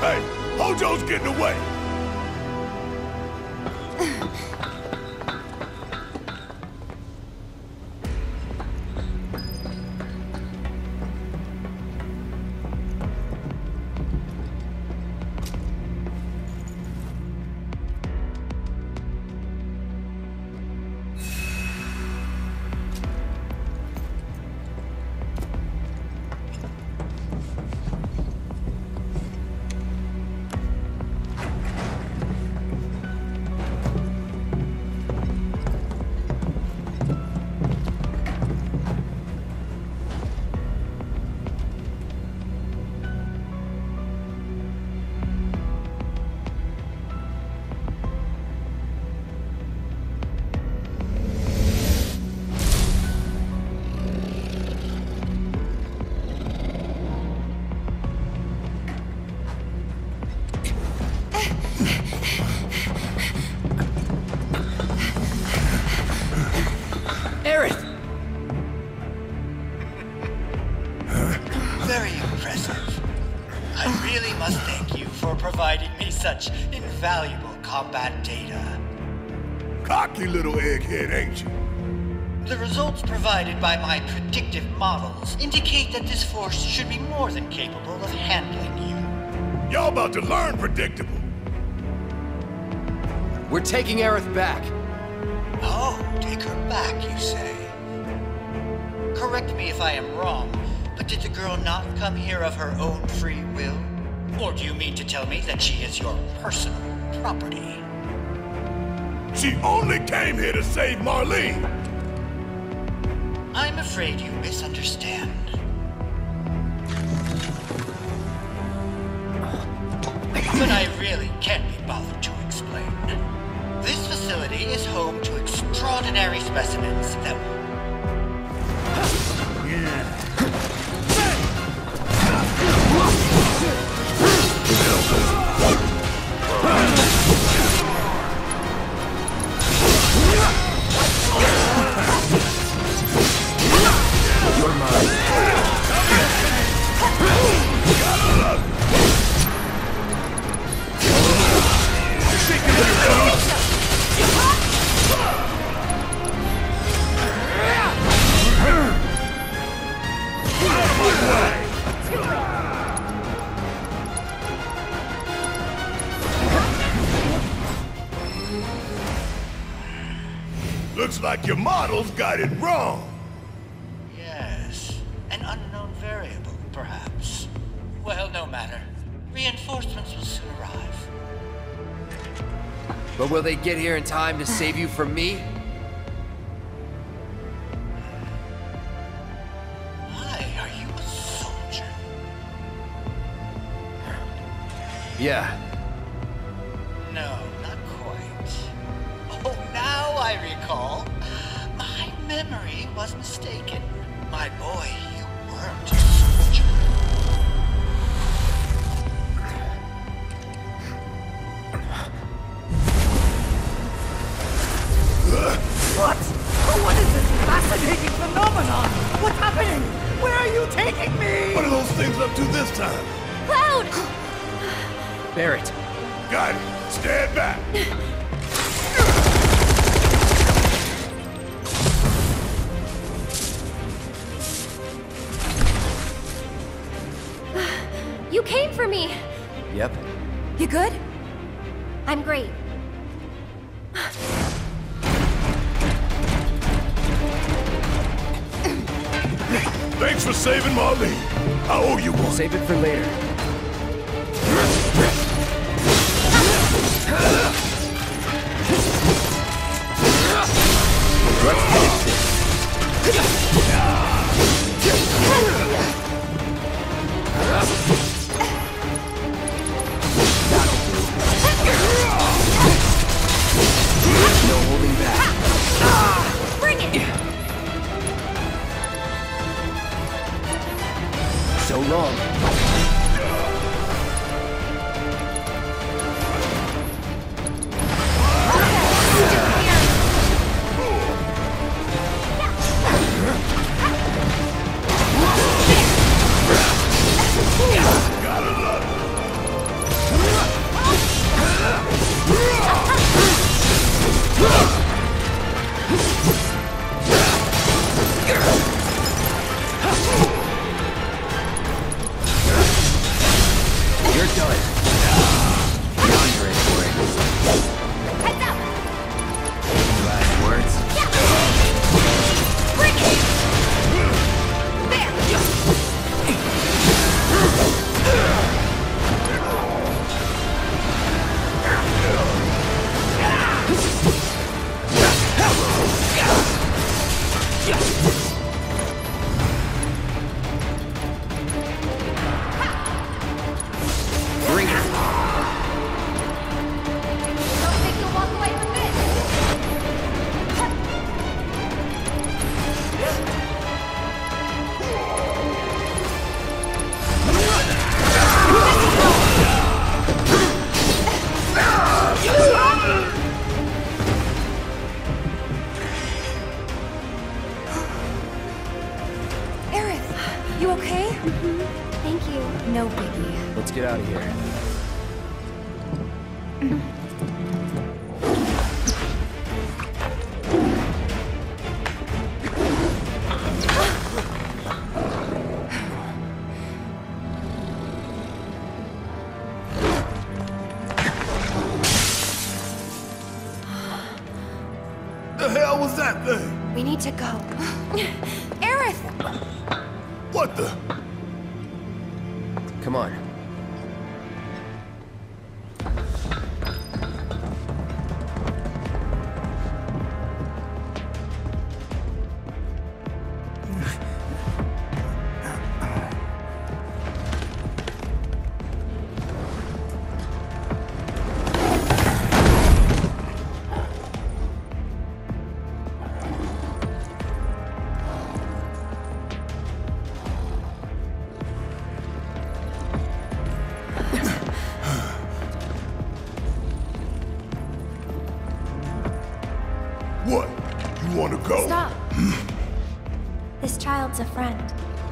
Hey, Hojo's getting away! Very impressive. I really must thank you for providing me such invaluable combat data. Cocky little egghead, ain't you? The results provided by my predictive models indicate that this force should be more than capable of handling you. Y'all about to learn predictable. We're taking Aerith back. Oh, take her back, you say? Correct me if I am wrong, but did the girl not come here of her own free will? Or do you mean to tell me that she is your personal property? She only came here to save Marlene. I'm afraid you misunderstand. But I really can't be bothered to explain. This facility is home to extraordinary specimens that... You're mine. Looks like your models got it wrong. Yes, an unknown variable, perhaps. Well, no matter. Reinforcements will soon arrive. But will they get here in time to save you from me? Why are you a soldier? Yeah. No, not quite. Oh, now I recall. My memory was mistaken. My boy, you weren't a soldier. What? What is this fascinating phenomenon? What's happening? Where are you taking me? What are those things up to this time? Cloud! Barret. Got it. Stand back. You came for me! Yep. You good? I'm great. Thanks for saving Marlene. I owe you one. Save it for later. Let's finish this. No holding back. Bring it! So long. You okay? Thank you. No biggie. Let's get out of here. The hell was that thing? We need to go. Aerith! What the? Come on. What? You want to go? Stop. This child's a friend.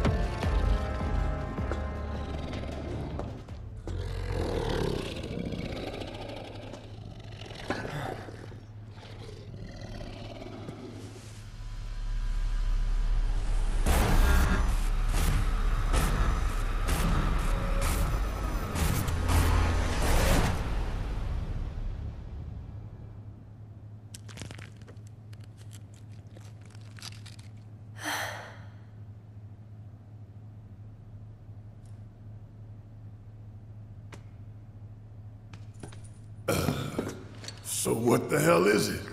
So what the hell is it?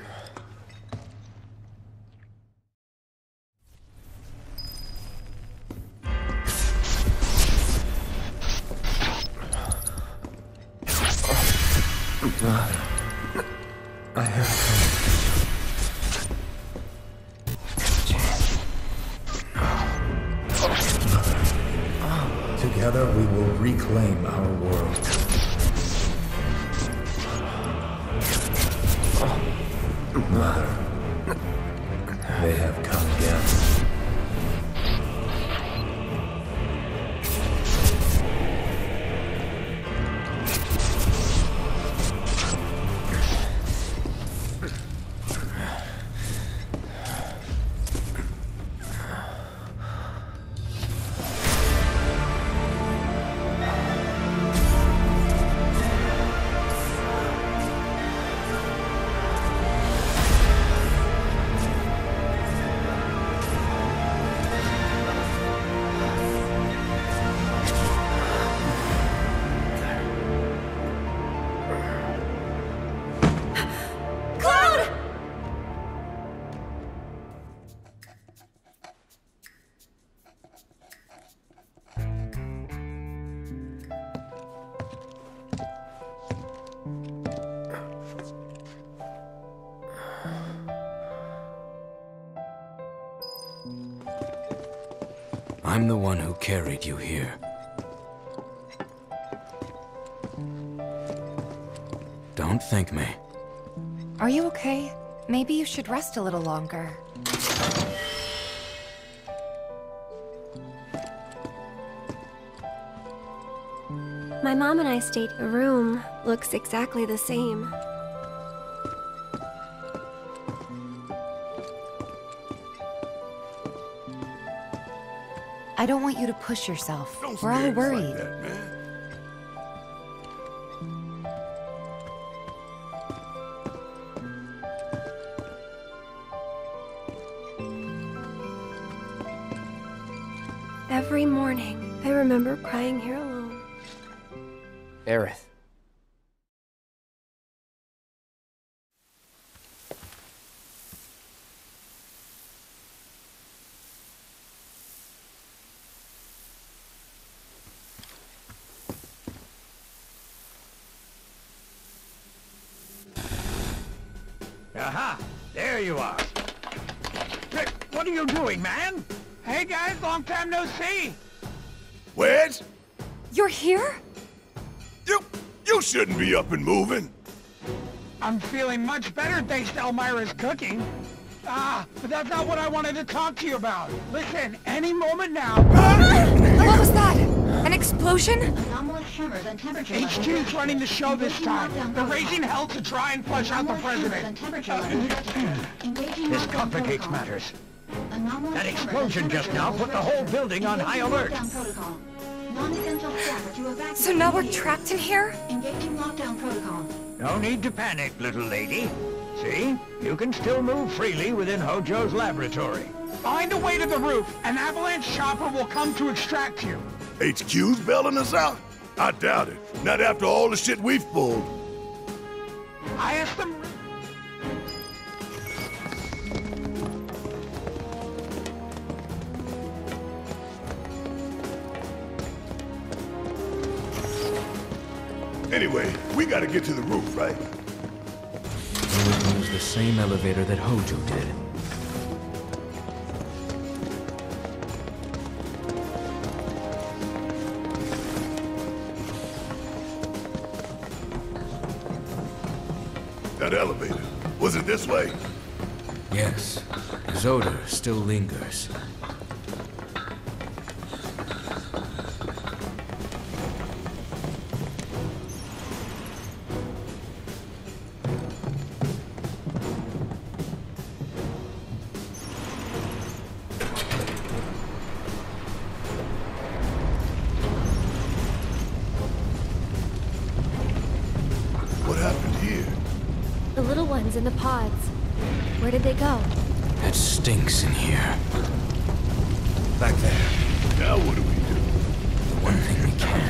I have Together we will reclaim our world. Mother, they have come again. I'm the one who carried you here. Don't thank me. Are you okay? Maybe you should rest a little longer. My mom and I stayed. The room looks exactly the same. I don't want you to push yourself. Don't We're all scare us worried. like that, man. Every morning, I remember crying here alone. Aerith. Aha! There you are. Hey, what are you doing, man? Hey, guys, long time no see. Wedge? You're here? You shouldn't be up and moving. I'm feeling much better thanks to Elmira's cooking. But that's not what I wanted to talk to you about. Listen, any moment now... What was that? An explosion? HQ's running the show this time. They're raising hell to try and flush out the president. This complicates matters. That explosion just now put the whole building on high alert. So now we're trapped in here? No need to panic, little lady. See? You can still move freely within Hojo's laboratory. Find a way to the roof. An avalanche chopper will come to extract you. HQ's bailing us out? I doubt it. Not after all the shit we've pulled. I asked them... Anyway, we gotta get to the roof, right? Use the same elevator that Hojo did. That elevator. Was it this way? Yes. His odor still lingers. What happened here? The little ones in the pods. Where did they go? It stinks in here. Back there. Now what do we do? The one thing we can.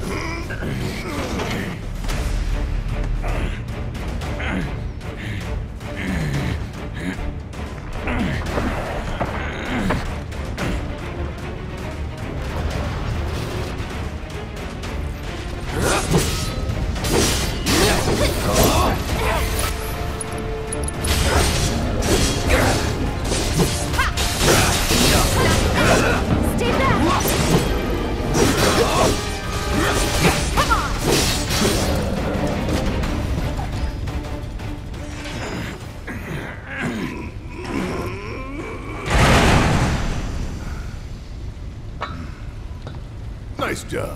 Stay back! Come on! Nice job.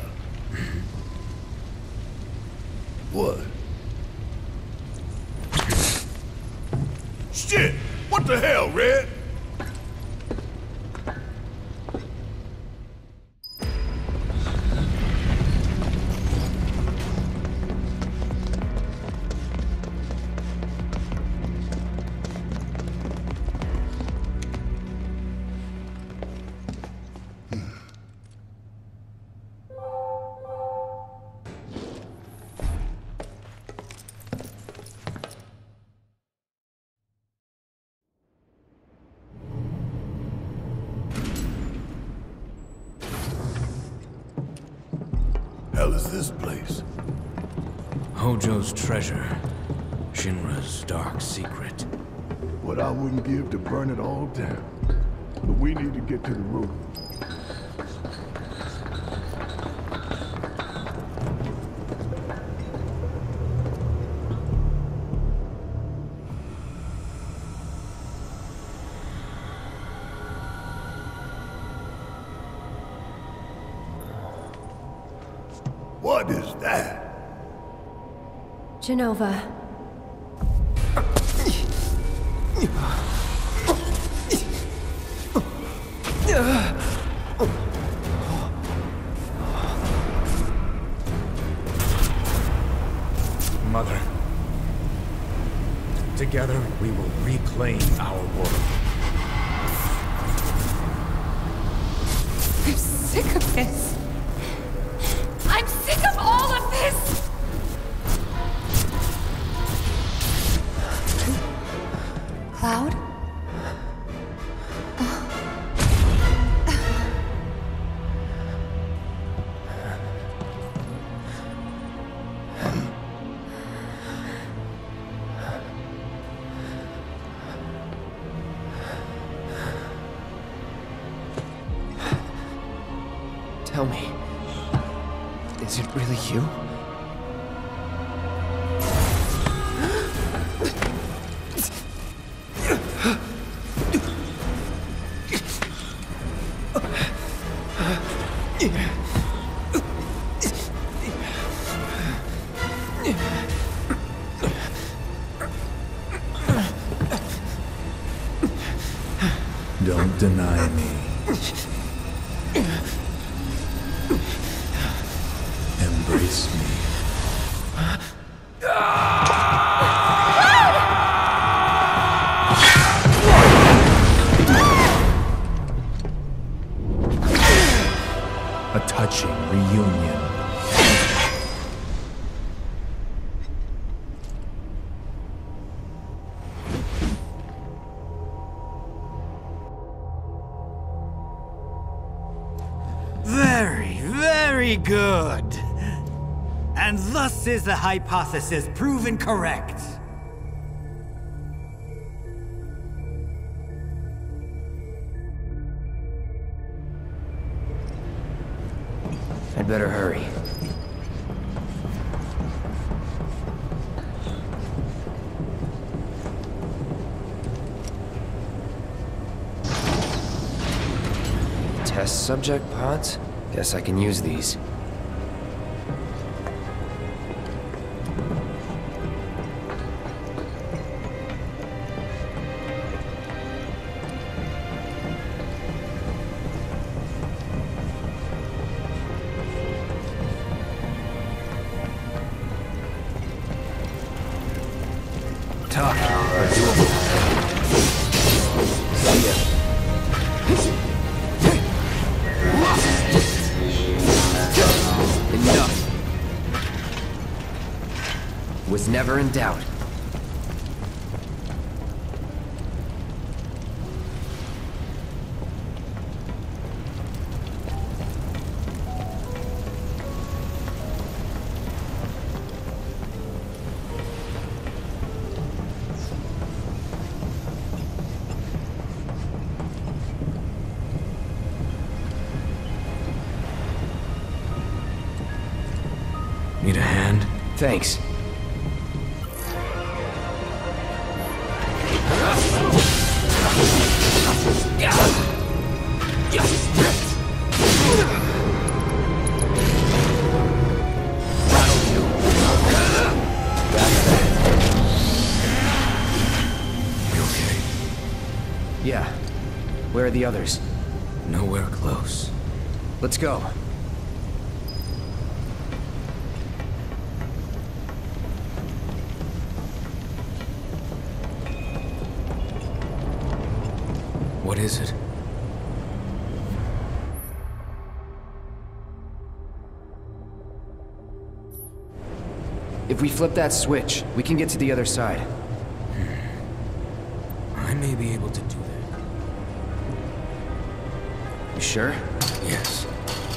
What? Shit! What the hell, Red? Hell is this place? Hojo's treasure. Shinra's dark secret. What I wouldn't give to burn it all down. But we need to get to the roof. What is that? Jenova. Mother. Together, we will reclaim our world. I'm sick of this. I'm sick of all of this! Cloud? Tell me, is it really you? Don't deny me. Embrace me. A touching reunion. Very, very good. And thus is the hypothesis proven correct. I'd better hurry. Test subject pods? Guess I can use these. Tough, but doable. See ya. Enough. Was never in doubt. Need a hand? Thanks. You okay? Yeah. Where are the others? Nowhere close. Let's go. What is it? If we flip that switch, we can get to the other side. I may be able to do that. You sure? Yes.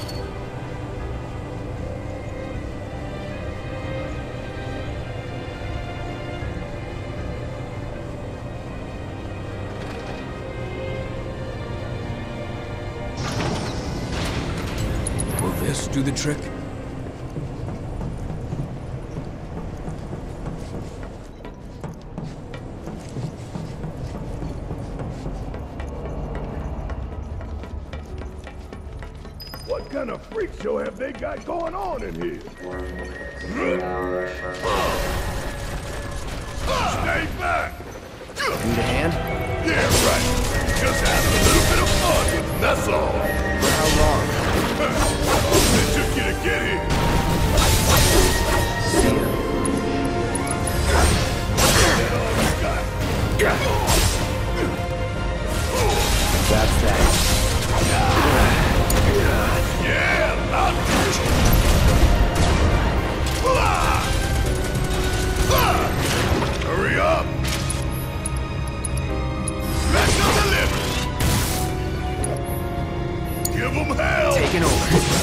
Will this do the trick? What kind of freak show have they got going on in here? Stay back! Need a hand? Yeah, right. Just having a little bit of fun with them, that's all. For how long? It took you to get here. See ya. That's that. Yeah, loud. Hurry up! Special delivery! Give them hell! Taking over.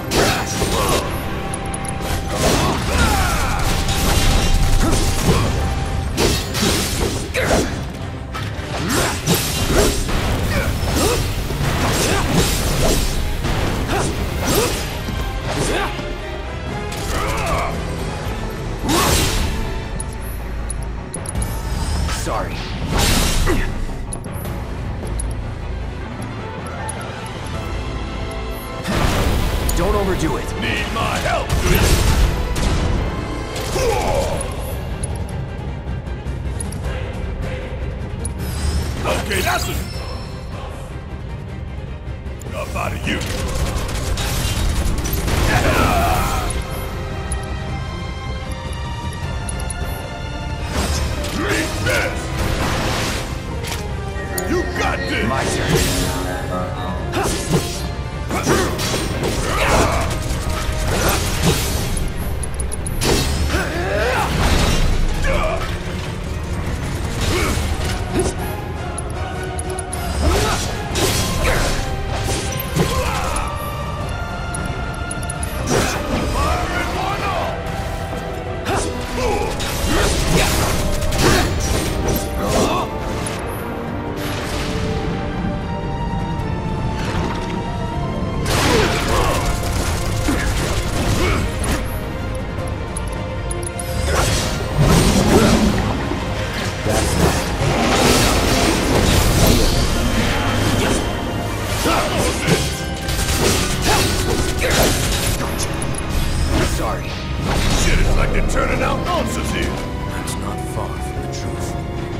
Sorry. Don't overdo it. Need my help, do you? Okay, that's it. Up out of you. Drink this. You got this. My Sorry. Shit, it's like they're turning out monsters here. That's not far from the truth.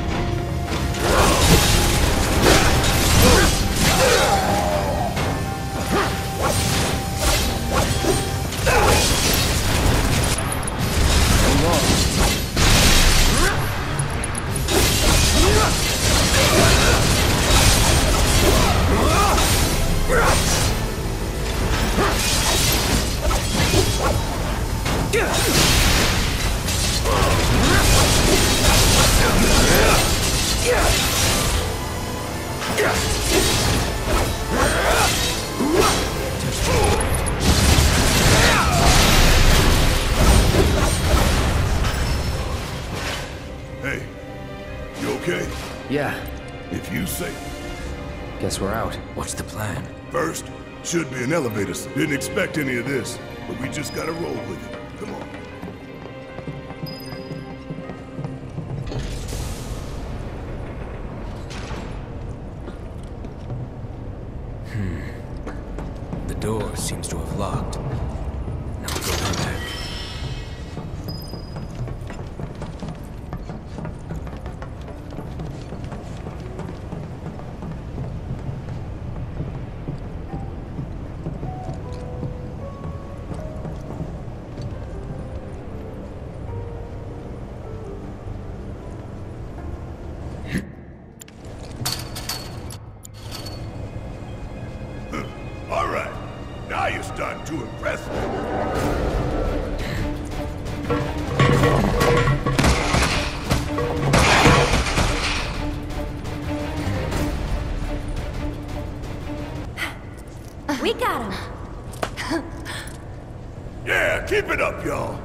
Hey, you okay? Yeah, If you say. guess we're out. What's the plan? First, should be an elevator. Didn't expect any of this, but we just gotta roll with it. Come on. The door seems to have locked. Now go back. All right, now you're starting to impress me. We got him. Yeah, keep it up, y'all.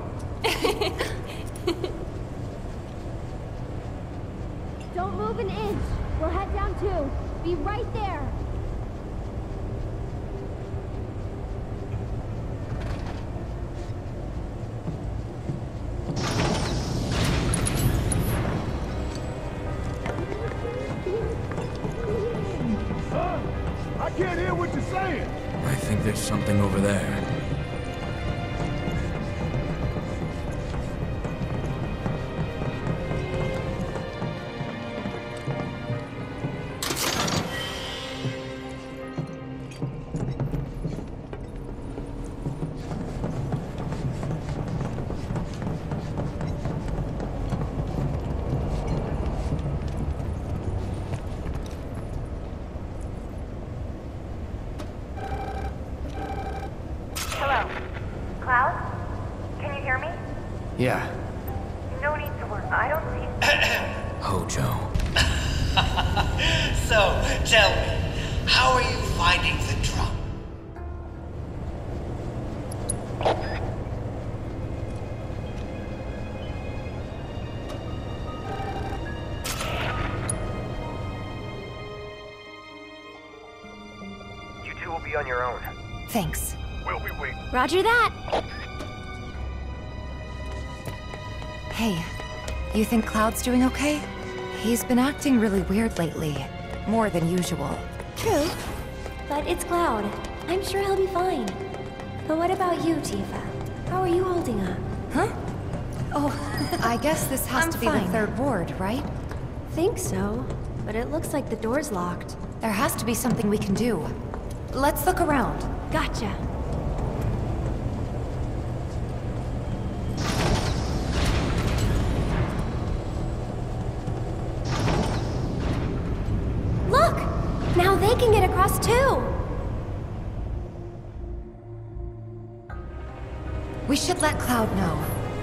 Don't move an inch. We'll head down too. Be right there. I can't hear what you're saying. I think there's something over there. Hello. Cloud? Can you hear me? Yeah, No need to worry. I don't see... Hojo. So, tell me, how are you finding the drum? You two will be on your own. Thanks. We'll be waiting. Roger that. Hey, you think Cloud's doing okay? He's been acting really weird lately. More than usual. True. But it's Cloud. I'm sure he'll be fine. But what about you, Tifa? How are you holding up? Huh? Oh, I guess this has to be the third ward, right? Think so, but it looks like the door's locked. There has to be something we can do. Let's look around. Gotcha. Look! Now they can get across too! We should let Cloud know.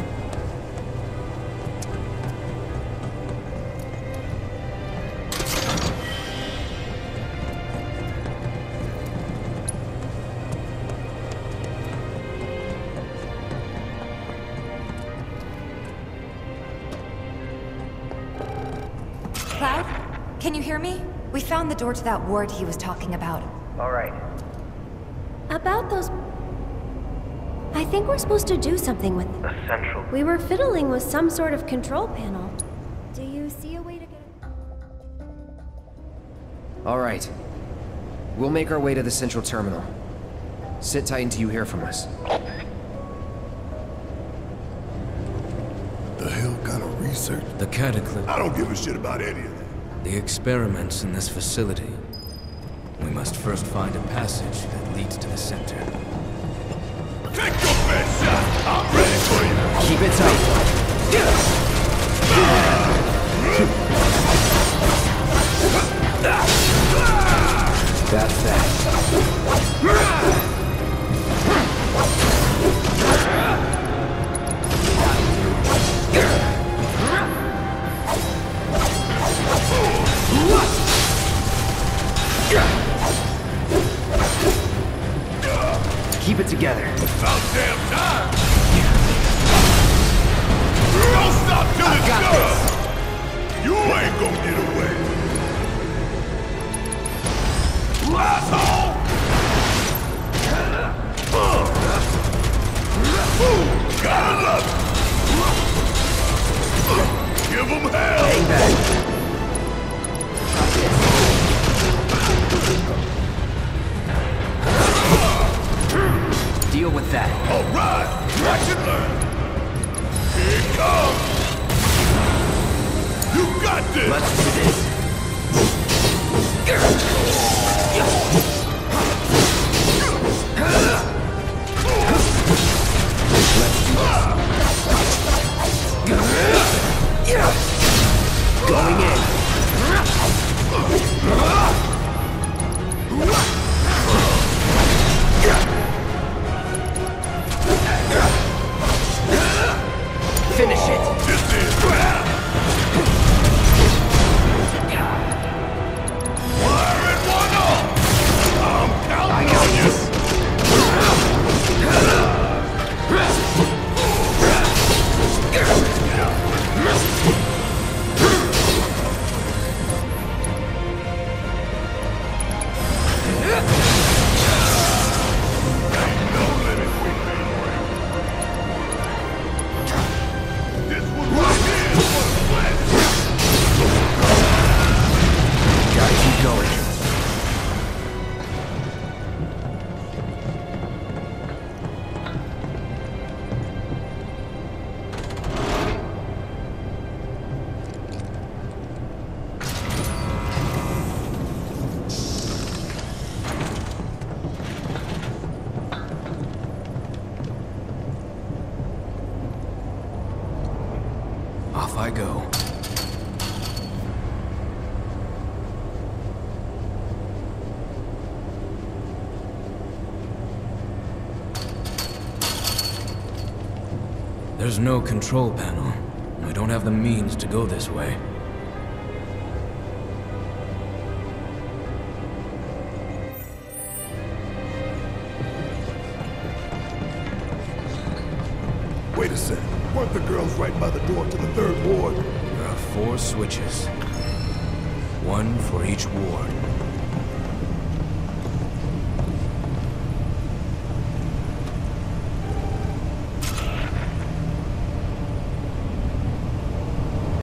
Cloud? Can you hear me? We found the door to that ward he was talking about. All right. About those... I think we're supposed to do something with them. Essential. We were fiddling with some sort of control panel. Do you see a way to get it? Alright. We'll make our way to the central terminal. Sit tight until you hear from us. The hell kind of research? The Cataclysm. I don't give a shit about any of that. The experiments in this facility. We must first find a passage that leads to the center. Take your best shot! I'm ready for you! Keep it tight. That's that. Keep it together. About damn time! Don't stop till it's done! You ain't gonna get away! Asshole! Gotta love it! Give him hell! Hang back. Deal with that. All right, watch and learn. Here it comes. You got this. Let's do this. Going in. Finish it. This is fire and one off. I'm counting on you. Off I go. There's no control panel. We don't have the means to go this way. Wait a sec. Weren't the girls right by the door to the third ward? There are 4 switches. One for each ward.